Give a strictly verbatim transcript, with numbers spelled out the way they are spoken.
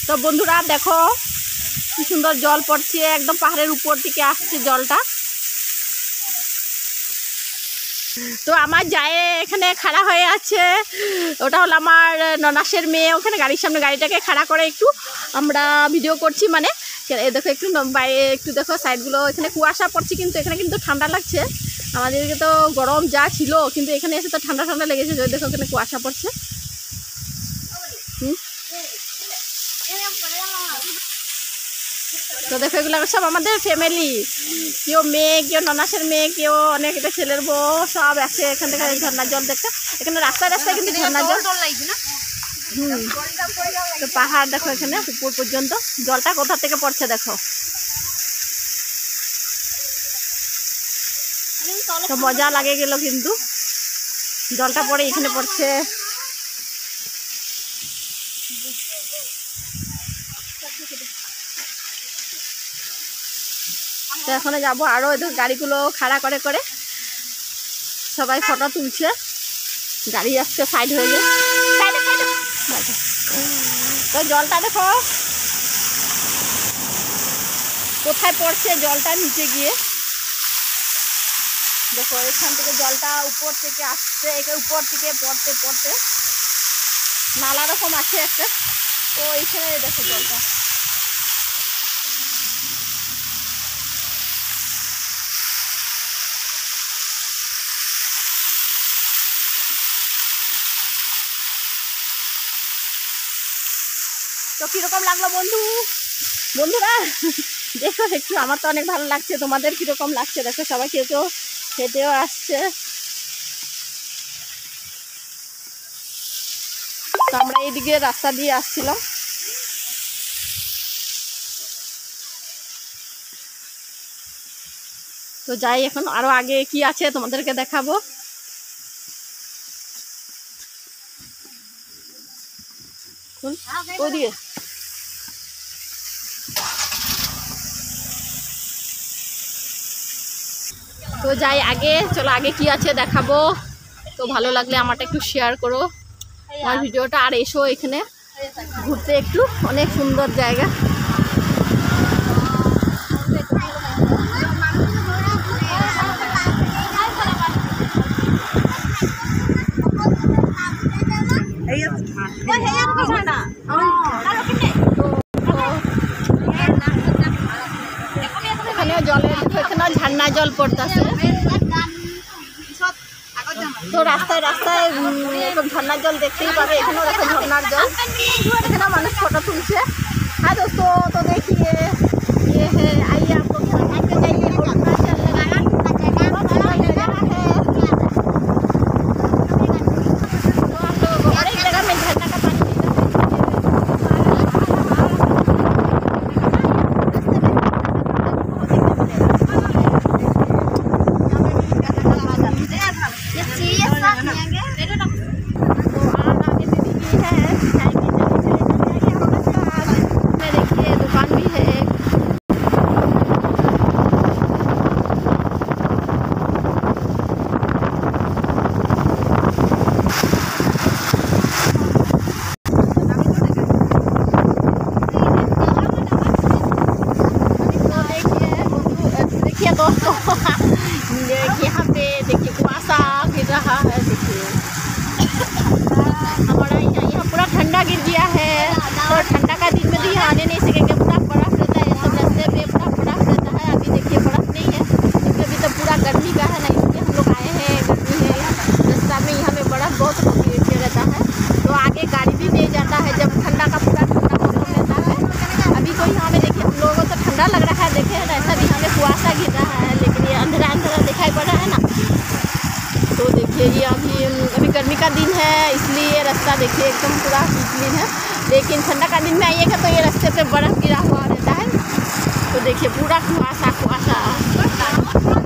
তো বন্ধুরা দেখো কি সুন্দর জল পড়ছে, একদম পাহাড়ের উপর থেকে আসছে জলটা। তো আমার যায় এখানে খাড়া হয়ে আছে, ওটা হলো আমার ননাসের মেয়ে, ওখানে গাড়ির সামনে গাড়িটাকে খাড়া করে একটু আমরা ভিডিও করছি। মানে দেখো একটু বাইরে একটু দেখো সাইডগুলো, এখানে কুয়াশা পড়ছে কিন্তু এখানে কিন্তু ঠান্ডা লাগছে। আমাদেরকে তো গরম যা ছিল, কিন্তু এখানে এসে তো ঠান্ডা ঠান্ডা লেগেছে। যদি দেখো এখানে কুয়াশা পড়ছে। হুম তো দেখো এগুলো সব আমাদের ফ্যামিলি, কেউ মেয়ে, কেউ ননাসের মেয়ে, কেউ অনেক এটা ছেলের বউ, সব আছে এখান থেকে ঝর্ণার জল দেখতে। এখানে রাস্তায় রাস্তায় কিন্তু ঝর্ণার জল। হুম তো পাহাড় দেখো এখানে উপর পর্যন্ত, জলটা কোথা থেকে পড়ছে দেখো। তো মজা লাগে গেল কিন্তু জলটা পড়ে এখানে পড়ছে। তো এখন যাবো আরো এদের গাড়িগুলো খাড়া করে করে সবাই ফটো তুলছে, গাড়ি আসছে সাইড হয়ে যায়। তো জলটা দেখো কোথায় পড়ছে, জলটা নিচে গিয়ে দেখো এখান থেকে জলটা উপর থেকে আসছে, একে উপর থেকে পড়তে পড়তে নালা রকম আছে একটা, তো এইখানে দেখো জলটা। তো কীরকম লাগলো বন্ধু বন্ধুরা দেখো একটু, আমার তো অনেক ভালো লাগছে, তোমাদের কীরকম লাগছে দেখো। সবাই কেউ কেউ হেঁটেও আসছে। তো আমরা এইদিকে রাস্তা দিয়ে আসছিলাম। তো যাই এখন আরো আগে কি আছে তোমাদেরকে দেখাবো। ওদিকে তো যাই আগে, চলো আগে কি আছে দেখাবো। তো ভালো লাগলে আমারটা একটু শেয়ার করো আমার ভিডিওটা, আর এসো এখানে ঘুরতে, একটু অনেক সুন্দর জায়গা। এখানেও জলের এখানেও ঝর্ণার জল পড়তেছে। তো রাস্তায় রাস্তায় এরকম ঝর্ণার জল দেখতেই পাবে। এখানেও দেখো ঝর্ণার জল, এখানেও মানুষ ফটো তুলছে। হ্যাঁ দোস্তো, তো देखिए ये है, आइए आपको झरना पे जाइए, बहुत अच्छा लगा, बहुत अच्छा जगह है। तो हम लोग हर एक जगह में झरना का पानी दोस्तों यहाँ पे देखिए कुआसा गिर रहा है। देखिए हमारा यहाँ यहाँ पूरा ठंडा गिर गया है, और ठंडा का दिन में भी यहाँ आने नहीं सकेंगे, पूरा बर्फ रहता है सब रास्ते में, पूरा बर्फ रहता है। अभी देखिए बर्फ नहीं है क्योंकि अभी तो पूरा गर्मी का है ना, इसलिए हम लोग आए हैं, गर्मी है रास्ता में, यहाँ में बर्फ बहुत रहता है। तो आगे गाड़ी भी नहीं जाता है जब ठंडा का पूरा ठंडा मौसम रहता है। अभी तो यहाँ में देखिए हम लोगों को तो ठंडा लग रहा है, देखे ऐसा भी यहाँ में कुआसा गिर रहा है, लेकिन ये अंधेरा अंधेरा दिखाई पड़ रहा है ना। तो देखिए ये अभी अभी गर्मी का दिन है, इसलिए रास्ता देखिए एकदम पूरा क्लीन है, लेकिन ठंडा का दिन में आइएगा तो ये रास्ते पे बर्फ़ गिरा हुआ रहता है। तो देखिए पूरा कुआसा कुआसा।